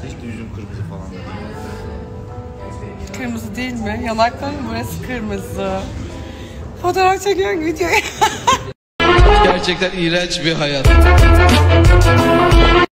İşte yüzüm kırmızı falan. Kırmızı değil mi? Yanakların burası kırmızı. Fotoğraf çekiyorum, video. Gerçekten iğrenç bir hayat.